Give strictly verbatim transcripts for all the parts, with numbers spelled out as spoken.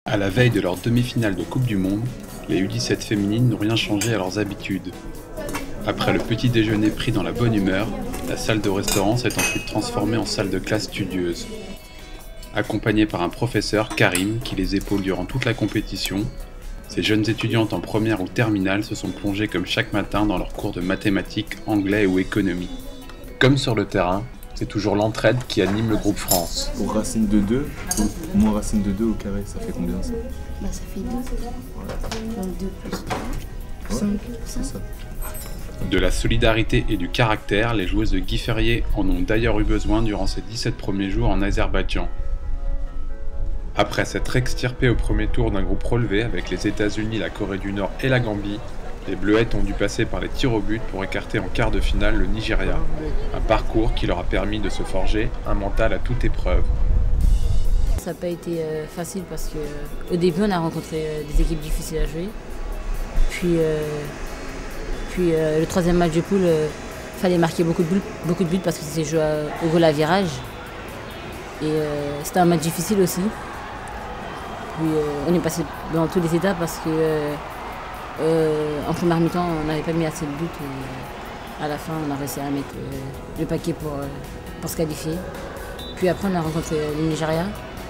À la veille de leur demi-finale de Coupe du Monde, les U dix-sept féminines n'ont rien changé à leurs habitudes. Après le petit déjeuner pris dans la bonne humeur, la salle de restaurant s'est ensuite transformée en salle de classe studieuse. Accompagnée par un professeur, Karim, qui les épaule durant toute la compétition, ces jeunes étudiantes en première ou terminale se sont plongées comme chaque matin dans leurs cours de mathématiques, anglais ou économie. Comme sur le terrain, c'est toujours l'entraide qui anime le groupe France. Pour racine de deux, au moins racine de deux au carré, ça fait combien ça? Bah ça fait deux. Ouais. Donc deux plus trois, cinq. C'est ça. De la solidarité et du caractère, les joueuses de Guy Ferrier en ont d'ailleurs eu besoin durant ces dix-sept premiers jours en Azerbaïdjan. Après s'être extirpées au premier tour d'un groupe relevé avec les États-Unis, la Corée du Nord et la Gambie, les Bleuettes ont dû passer par les tirs au but pour écarter en quart de finale le Nigeria, un parcours qui leur a permis de se forger un mental à toute épreuve. Ça n'a pas été euh, facile parce que euh, au début on a rencontré euh, des équipes difficiles à jouer. Puis, euh, puis euh, le troisième match de poule, il euh, fallait marquer beaucoup de buts, beaucoup de buts parce que c'était joué à, au goal à virage. Et euh, c'était un match difficile aussi. Puis euh, on est passé dans tous les étapes parce que euh, euh, en première mi-temps on n'avait pas mis assez de buts. Et à la fin on a réussi à mettre euh, le paquet pour, euh, pour se qualifier. Puis après on a rencontré le Nigeria.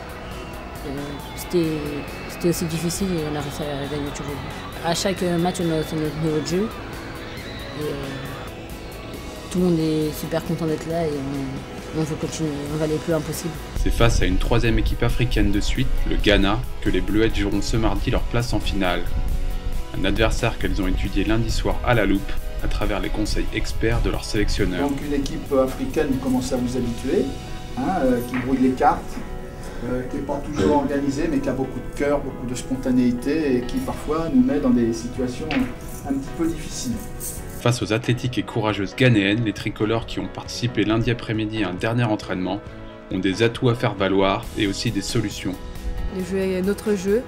Euh, c'était, c'était aussi difficile et on a réussi à gagner toujours. À chaque match on a notre niveau de jeu. Et, euh, tout le monde est super content d'être là et on, on veut continuer, on va aller le plus loin possible. C'est face à une troisième équipe africaine de suite, le Ghana, que les Bleuettes joueront ce mardi leur place en finale. Un adversaire qu'elles ont étudié lundi soir à la loupe, à travers les conseils experts de leur sélectionneur. Donc une équipe africaine, vous commencez à vous habituer, hein, euh, qui brouille les cartes, euh, qui n'est pas toujours organisée, mais qui a beaucoup de cœur, beaucoup de spontanéité et qui parfois nous met dans des situations un petit peu difficiles. Face aux athlétiques et courageuses ghanéennes, les tricolores qui ont participé lundi après-midi à un dernier entraînement ont des atouts à faire valoir et aussi des solutions. De jouer notre jeu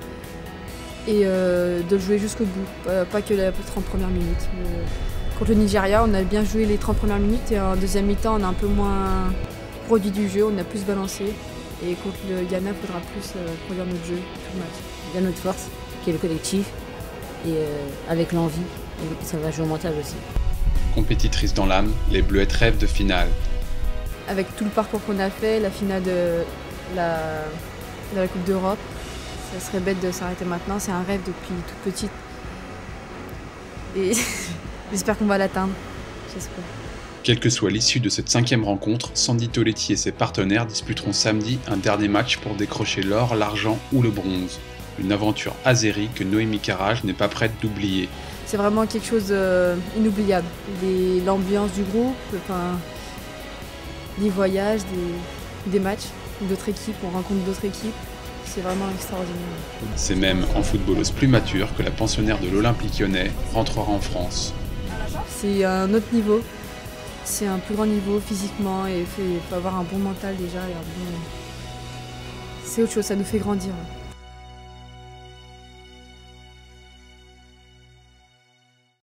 et euh, de le jouer jusqu'au bout, pas, pas que les trente premières minutes. Euh, contre le Nigeria, on a bien joué les trente premières minutes et en deuxième mi-temps, on a un peu moins produit du jeu, on a plus balancé. Et contre le Ghana, il faudra plus euh, produire notre jeu tout le match. Il y a notre force, qui est le collectif, et euh, avec l'envie, ça va jouer au mental aussi. Compétitrices dans l'âme, les Bleuettes rêvent de finale. Avec tout le parcours qu'on a fait, la finale de la, de la Coupe d'Europe, ça serait bête de s'arrêter maintenant. C'est un rêve depuis toute petite. Et j'espère qu'on va l'atteindre. J'espère. Quelle que soit l'issue de cette cinquième rencontre, Sandy Toletti et ses partenaires disputeront samedi un dernier match pour décrocher l'or, l'argent ou le bronze. Une aventure azérie que Noémie Carrage n'est pas prête d'oublier. C'est vraiment quelque chose d'inoubliable. L'ambiance du groupe, enfin, les voyages, des, des matchs, d'autres équipes, on rencontre d'autres équipes. C'est vraiment extraordinaire. C'est même en footballeuse plus mature que la pensionnaire de l'Olympique Lyonnais rentrera en France. C'est un autre niveau. C'est un plus grand niveau physiquement et il faut avoir un bon mental déjà. Et un bon... C'est autre chose, ça nous fait grandir.